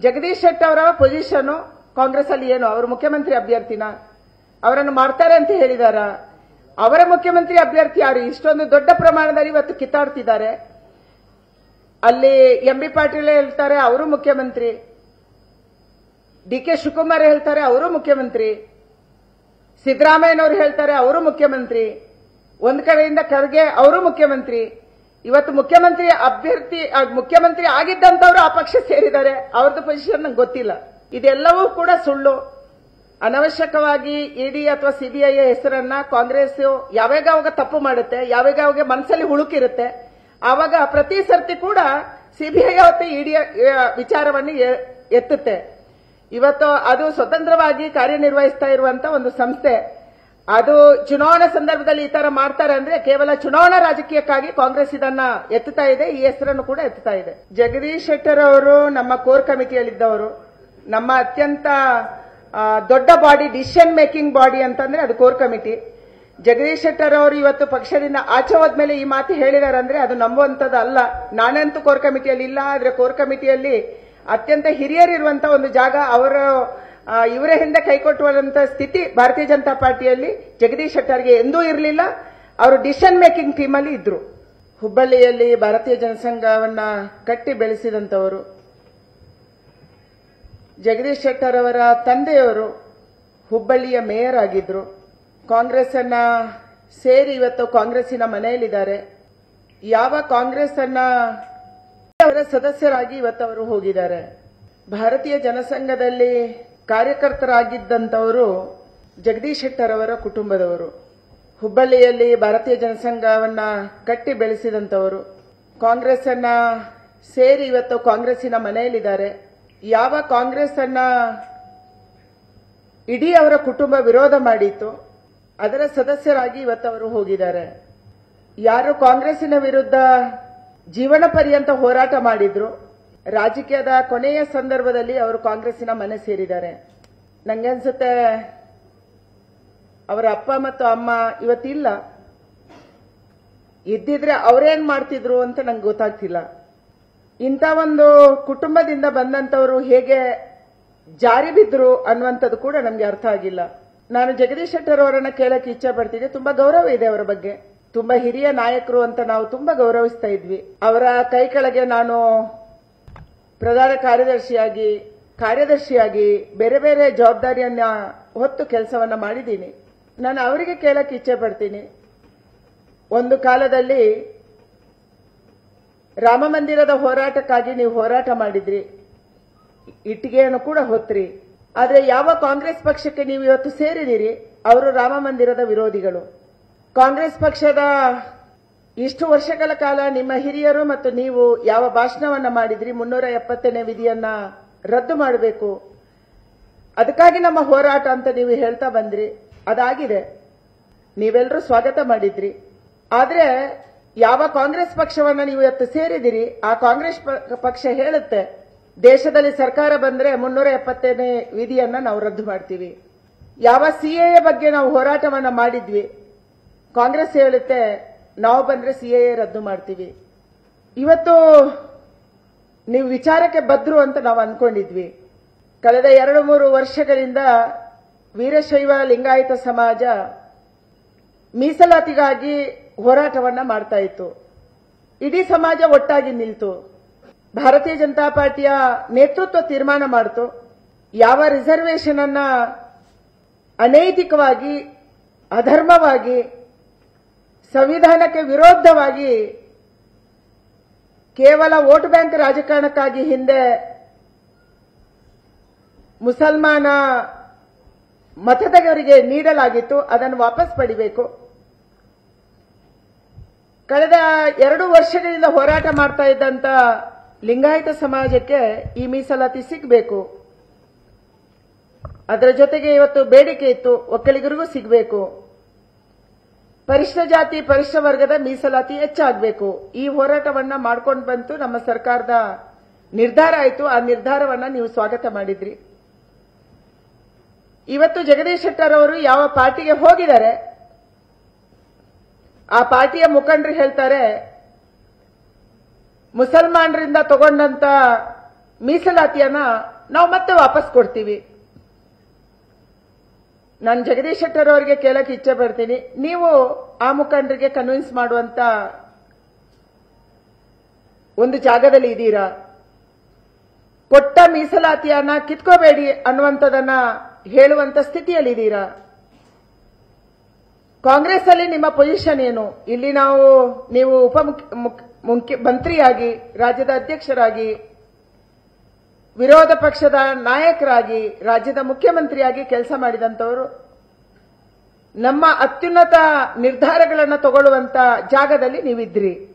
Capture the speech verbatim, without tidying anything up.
ಜಗದೀಶ್ ಶೆಟ್ಟರ್ ಅವರ ಪೊಸಿಷನ್ ಕಾಂಗ್ರೆಸ್ ಅಲ್ಲಿ ಏನು, ಅವರು ಮುಖ್ಯಮಂತ್ರಿ ಅಭ್ಯರ್ಥಿನ ಅವರನ್ನು ಮಾಡ್ತಾರೆ ಅಂತ ಹೇಳಿದಾರ? ಅವರ ಮುಖ್ಯಮಂತ್ರಿ ಅಭ್ಯರ್ಥಿ ಯಾರು? ಇಷ್ಟೊಂದು ದೊಡ್ಡ ಪ್ರಮಾಣದಲ್ಲಿ ಇವತ್ತು ಕಿತ್ತಾಡ್ತಿದ್ದಾರೆ. ಅಲ್ಲಿ ಎಂ ಬಿ ಪಾಟೀಲ್ ಹೇಳ್ತಾರೆ ಅವರು ಮುಖ್ಯಮಂತ್ರಿ, ಡಿ ಕೆ ಶಿವಕುಮಾರ್ ಹೇಳ್ತಾರೆ ಅವರು ಮುಖ್ಯಮಂತ್ರಿ, ಸಿದ್ದರಾಮಯ್ಯನವರು ಹೇಳ್ತಾರೆ ಅವರು ಮುಖ್ಯಮಂತ್ರಿ, ಒಂದ್ ಕಡೆಯಿಂದ ಖರ್ಗೆ ಅವರು ಮುಖ್ಯಮಂತ್ರಿ. ಇವತ್ತು ಮುಖ್ಯಮಂತ್ರಿ ಅಭ್ಯರ್ಥಿ ಮುಖ್ಯಮಂತ್ರಿ ಆಗಿದ್ದಂತವರು ಆ ಪಕ್ಷ ಸೇರಿದ್ದಾರೆ. ಅವ್ರದ್ದು ಪೊಸಿಷನ್ ನಂಗೆ ಗೊತ್ತಿಲ್ಲ. ಇದೆಲ್ಲವೂ ಕೂಡ ಸುಳ್ಳು. ಅನವಶ್ಯಕವಾಗಿ ಇಡಿ ಅಥವಾ ಸಿಬಿಐ ಹೆಸರನ್ನ ಕಾಂಗ್ರೆಸ್ ಯಾವಾಗ ಅವಾಗ ತಪ್ಪು ಮಾಡುತ್ತೆ, ಯಾವಾಗ ಅವಾಗ ಮನಸ್ಸಲ್ಲಿ ಹುಳುಕಿರುತ್ತೆ, ಆವಾಗ ಪ್ರತಿ ಸರ್ತಿ ಕೂಡ ಸಿಬಿಐ ಮತ್ತು ಇಡಿ ವಿಚಾರವನ್ನು ಎತ್ತುತ್ತೆ. ಇವತ್ತು ಅದು ಸ್ವತಂತ್ರವಾಗಿ ಕಾರ್ಯನಿರ್ವಹಿಸ್ತಾ ಇರುವಂತ ಒಂದು ಸಂಸ್ಥೆ. ಅದು ಚುನಾವಣಾ ಸಂದರ್ಭದಲ್ಲಿ ಈ ತರ ಮಾಡ್ತಾರೆ ಅಂದ್ರೆ ಕೇವಲ ಚುನಾವಣಾ ರಾಜಕೀಯಕ್ಕಾಗಿ ಕಾಂಗ್ರೆಸ್ ಇದನ್ನ ಎತ್ತುತ್ತಾ ಇದೆ, ಈ ಹೆಸರನ್ನು ಕೂಡ ಎತ್ತುತ್ತಾ ಇದೆ. ಜಗದೀಶ್ ಶೆಟ್ಟರ್ ಅವರು ನಮ್ಮ ಕೋರ್ ಕಮಿಟಿಯಲ್ಲಿದ್ದವರು. ನಮ್ಮ ಅತ್ಯಂತ ದೊಡ್ಡ ಬಾಡಿ, ಡಿಸಿಷನ್ ಮೇಕಿಂಗ್ ಬಾಡಿ ಅಂತಂದ್ರೆ ಅದು ಕೋರ್ ಕಮಿಟಿ. ಜಗದೀಶ್ ಶೆಟ್ಟರ್ ಅವರು ಇವತ್ತು ಪಕ್ಷದಿಂದ ಆಚೆ ಹೋದ್ಮೇಲೆ ಈ ಮಾತು ಹೇಳಿದಾರೆ ಅಂದ್ರೆ ಅದು ನಂಬುವಂತದ್ದು ಅಲ್ಲ. ನಾನಂತೂ ಕೋರ್ ಕಮಿಟಿಯಲ್ಲಿ ಇಲ್ಲ, ಆದ್ರೆ ಕೋರ್ ಕಮಿಟಿಯಲ್ಲಿ ಅತ್ಯಂತ ಹಿರಿಯರಿರುವಂತಹ ಒಂದು ಜಾಗ, ಅವರು ಇವರ ಹಿಂದೆ ಕೈಕೊಟ್ಟುವಂತ ಸ್ಥಿತಿ ಭಾರತೀಯ ಜನತಾ ಪಾರ್ಟಿಯಲ್ಲಿ ಜಗದೀಶ್ ಶೆಟ್ಟರ್ಗೆ ಎಂದೂ ಇರಲಿಲ್ಲ. ಅವರು ಡಿಸಿಷನ್ ಮೇಕಿಂಗ್ ಟೀಮ್ ಅಲ್ಲಿ ಇದ್ರು. ಹುಬ್ಬಳ್ಳಿಯಲ್ಲಿ ಭಾರತೀಯ ಜನಸಂಘವನ್ನ ಕಟ್ಟಿ ಬೆಳೆಸಿದಂತವರು. ಜಗದೀಶ್ ಶೆಟ್ಟರ್ ಅವರ ತಂದೆಯವರು ಹುಬ್ಬಳ್ಳಿಯ ಮೇಯರ್ ಆಗಿದ್ರು. ಕಾಂಗ್ರೆಸ್ ಅನ್ನ ಸೇರಿ ಇವತ್ತು ಕಾಂಗ್ರೆಸ್ಸಿನ ಮನೆಯಲ್ಲಿದ್ದಾರೆ. ಯಾವ ಕಾಂಗ್ರೆಸ್ ಅನ್ನ ಅವರ ಸದಸ್ಯರಾಗಿ ಇವತ್ತು ಅವರು ಹೋಗಿದ್ದಾರೆ. ಭಾರತೀಯ ಜನಸಂಘದಲ್ಲಿ ಕಾರ್ಯಕರ್ತರಾಗಿದ್ದಂತವರು ಜಗದೀಶ್ ಶೆಟ್ಟರ್ ಅವರ ಕುಟುಂಬದವರು. ಹುಬ್ಬಳ್ಳಿಯಲ್ಲಿ ಭಾರತೀಯ ಜನಸಂಘವನ್ನ ಕಟ್ಟಿ ಬೆಳೆಸಿದಂತವರು. ಕಾಂಗ್ರೆಸ್ ಅನ್ನ ಸೇರಿ ಇವತ್ತು ಕಾಂಗ್ರೆಸ್ಸಿನ ಮನೆಯಲ್ಲಿದ್ದಾರೆ. ಯಾವ ಕಾಂಗ್ರೆಸ್ ಅನ್ನ ಇಡೀ ಅವರ ಕುಟುಂಬ ವಿರೋಧ ಮಾಡಿತ್ತು, ಅದರ ಸದಸ್ಯರಾಗಿ ಇವತ್ತು ಅವರು ಹೋಗಿದ್ದಾರೆ. ಯಾರು ಕಾಂಗ್ರೆಸ್ಸಿನ ವಿರುದ್ಧ ಜೀವನ ಪರ್ಯಂತ ಹೋರಾಟ ಮಾಡಿದ್ರು, ರಾಜಕೀಯದ ಕೊನೆಯ ಸಂದರ್ಭದಲ್ಲಿ ಅವರು ಕಾಂಗ್ರೆಸ್ಸಿನ ಮನೆ ಸೇರಿದ್ದಾರೆ. ನಂಗನ್ಸುತ್ತೆ ಅವರ ಅಪ್ಪ ಮತ್ತು ಅಮ್ಮ ಇವತ್ತಿಲ್ಲ, ಇದ್ದಿದ್ರೆ ಅವರೇನ್ ಮಾಡ್ತಿದ್ರು ಅಂತ ನಂಗೆ ಗೊತ್ತಾಗ್ತಿಲ್ಲ. ಇಂಥ ಒಂದು ಕುಟುಂಬದಿಂದ ಬಂದಂತವರು ಹೇಗೆ ಜಾರಿ ಬಿದ್ರು ಅನ್ನುವಂಥದ್ದು ಕೂಡ ನಮ್ಗೆ ಅರ್ಥ ಆಗಿಲ್ಲ. ನಾನು ಜಗದೀಶ್ ಶೆಟ್ಟರ್ ಅವರನ್ನ ಕೇಳಕ್ಕೆ ಇಚ್ಛೆ ಪಡ್ತೀನಿ. ತುಂಬಾ ಗೌರವ ಇದೆ ಅವರ ಬಗ್ಗೆ, ತುಂಬಾ ಹಿರಿಯ ನಾಯಕರು ಅಂತ ನಾವು ತುಂಬಾ ಗೌರವಿಸ್ತಾ ಇದ್ವಿ. ಅವರ ಕೈ ಕೆಳಗೆ ನಾನು ಪ್ರಧಾನ ಕಾರ್ಯದರ್ಶಿಯಾಗಿ, ಕಾರ್ಯದರ್ಶಿಯಾಗಿ ಬೇರೆ ಬೇರೆ ಜವಾಬ್ದಾರಿಯನ್ನ ಹೊತ್ತು ಕೆಲಸವನ್ನ ಮಾಡಿದ್ದೀನಿ. ನಾನು ಅವರಿಗೆ ಕೇಳಕ್ಕೆ ಇಚ್ಛೆ ಪಡ್ತೀನಿ. ಒಂದು ಕಾಲದಲ್ಲಿ ರಾಮ ಮಂದಿರದ ಹೋರಾಟಕ್ಕಾಗಿ ನೀವು ಹೋರಾಟ ಮಾಡಿದ್ರಿ, ಇಟ್ಟಿಗೆಯನ್ನು ಕೂಡ ಹೊತ್ರಿ. ಆದ್ರೆ ಯಾವ ಕಾಂಗ್ರೆಸ್ ಪಕ್ಷಕ್ಕೆ ನೀವು ಇವತ್ತು ಸೇರಿದಿರಿ, ಅವರು ರಾಮ ಮಂದಿರದ ವಿರೋಧಿಗಳು. ಕಾಂಗ್ರೆಸ್ ಪಕ್ಷದ ಇಷ್ಟು ವರ್ಷಗಳ ಕಾಲ ನಿಮ್ಮ ಹಿರಿಯರು ಮತ್ತು ನೀವು ಯಾವ ಭಾಷಣವನ್ನ ಮಾಡಿದ್ರಿ, ಮುನ್ನೂರ ಎಪ್ಪತ್ತನೇ ವಿಧಿಯನ್ನ ರದ್ದು ಮಾಡಬೇಕು, ಅದಕ್ಕಾಗಿ ನಮ್ಮ ಹೋರಾಟ ಅಂತ ನೀವು ಹೇಳ್ತಾ ಬಂದ್ರಿ. ಅದಾಗಿದೆ, ನೀವೆಲ್ಲರೂ ಸ್ವಾಗತ ಮಾಡಿದ್ರಿ. ಆದ್ರೆ ಯಾವ ಕಾಂಗ್ರೆಸ್ ಪಕ್ಷವನ್ನ ನೀವು ಇವತ್ತು ಸೇರಿದಿರಿ, ಆ ಕಾಂಗ್ರೆಸ್ ಪಕ್ಷ ಹೇಳುತ್ತೆ ದೇಶದಲ್ಲಿ ಸರ್ಕಾರ ಬಂದ್ರೆ ಮುನ್ನೂರ ಎಪ್ಪತ್ತನೇ ವಿಧಿಯನ್ನ ನಾವು ರದ್ದು ಮಾಡ್ತೀವಿ. ಯಾವ ಸಿಎಎ ಬಗ್ಗೆ ನಾವು ಹೋರಾಟವನ್ನ ಮಾಡಿದ್ವಿ, ಕಾಂಗ್ರೆಸ್ ಹೇಳುತ್ತೆ ನಾವು ಬಂದ್ರೆ ಸಿಎಎ ರದ್ದು ಮಾಡ್ತೀವಿ. ಇವತ್ತು ನೀವು ವಿಚಾರಕ್ಕೆ ಬದ್ರು ಅಂತ ನಾವು ಅನ್ಕೊಂಡಿದ್ವಿ. ಕಳೆದ ಎರಡು ಮೂರು ವರ್ಷಗಳಿಂದ ವೀರಶೈವ ಲಿಂಗಾಯತ ಸಮಾಜ ಮೀಸಲಾತಿಗಾಗಿ ಹೋರಾಟವನ್ನ ಮಾಡ್ತಾ ಇತ್ತು. ಇಡೀ ಸಮಾಜ ಒಟ್ಟಾಗಿ ನಿಲ್ತು. ಭಾರತೀಯ ಜನತಾ ಪಾರ್ಟಿಯ ನೇತೃತ್ವ ತೀರ್ಮಾನ ಮಾಡಿತು, ಯಾವ ರಿಸರ್ವೇಶನ್ ಅನ್ನ ಅನೈತಿಕವಾಗಿ, ಅಧರ್ಮವಾಗಿ, ಸಂವಿಧಾನಕ್ಕೆ ವಿರೋಧವಾಗಿ ಕೇವಲ ವೋಟ್ ಬ್ಯಾಂಕ್ ರಾಜಕಾರಣಕ್ಕಾಗಿ ಹಿಂದೆ ಮುಸಲ್ಮಾನ ಮತದಾರರಿಗೆ ನೀಡಲಾಗಿತ್ತು, ಅದನ್ನು ವಾಪಸ್ ಪಡಿಬೇಕು. ಕಳೆದ ಎರಡು ವರ್ಷಗಳಿಂದ ಹೋರಾಟ ಮಾಡ್ತಾ ಇದ್ದಂತ ಲಿಂಗಾಯತ ಸಮಾಜಕ್ಕೆ ಈ ಮೀಸಲಾತಿ ಸಿಗಬೇಕು. ಅದರ ಜೊತೆಗೆ ಇವತ್ತು ಬೇಡಿಕೆ ಇತ್ತು, ಒಕ್ಕಲಿಗರಿಗೂ ಸಿಗಬೇಕು. ಪರಿಶಿಷ್ಟ ಜಾತಿ ಪರಿಶಿಷ್ಟ ವರ್ಗದ ಮೀಸಲಾತಿ ಹೆಚ್ಚಾಗಬೇಕು. ಈ ಹೋರಾಟವನ್ನ ಮಾಡ್ಕೊಂಡು ಬಂತು, ನಮ್ಮ ಸರ್ಕಾರದ ನಿರ್ಧಾರ ಆಯಿತು. ಆ ನಿರ್ಧಾರವನ್ನ ನೀವು ಸ್ವಾಗತ ಮಾಡಿದ್ರಿ. ಇವತ್ತು ಜಗದೀಶ್ ಶೆಟ್ಟರ್ ಅವರು ಯಾವ ಪಾರ್ಟಿಗೆ ಹೋಗಿದ್ದಾರೆ, ಆ ಪಾರ್ಟಿಯ ಮುಖಂಡರು ಹೇಳ್ತಾರೆ ಮುಸಲ್ಮಾನರಿಂದ ತಗೊಂಡಂತ ಮೀಸಲಾತಿಯನ್ನ ನಾವು ಮತ್ತೆ ವಾಪಸ್ ಕೊಡ್ತೀವಿ. ನಾನು ಜಗದೀಶ್ ಶೆಟ್ಟರ್ ಅವರಿಗೆ ಕೇಳಕ್ಕೆ ಇಚ್ಛೆ ಪಡ್ತೀನಿ, ನೀವು ಆ ಮುಖಂಡರಿಗೆ ಕನ್ವಿನ್ಸ್ ಮಾಡುವಂತ ಒಂದು ಜಾಗದಲ್ಲಿ ಇದ್ದೀರಾ? ಕೊಟ್ಟ ಮೀಸಲಾತಿಯನ್ನ ಕಿತ್ಕೋಬೇಡಿ ಅನ್ನುವಂಥದನ್ನ ಹೇಳುವಂತ ಸ್ಥಿತಿಯಲ್ಲಿದ್ದೀರಾ? ಕಾಂಗ್ರೆಸ್ ಅಲ್ಲಿ ನಿಮ್ಮ ಪೊಸಿಷನ್ ಏನು? ಇಲ್ಲಿ ನಾವು ನೀವು ಉಪ ಮುಖ್ಯಮಂತ್ರಿಯಾಗಿ, ರಾಜ್ಯದ ಅಧ್ಯಕ್ಷರಾಗಿ, ವಿರೋಧ ಪಕ್ಷದ ನಾಯಕರಾಗಿ, ರಾಜ್ಯದ ಮುಖ್ಯಮಂತ್ರಿಯಾಗಿ ಕೆಲಸ ಮಾಡಿದಂತವರು. ನಮ್ಮ ಅತ್ಯುನ್ನತ ನಿರ್ಧಾರಗಳನ್ನು ತಗೊಳ್ಳುವಂತ ಜಾಗದಲ್ಲಿ ನೀವಿದ್ರಿ.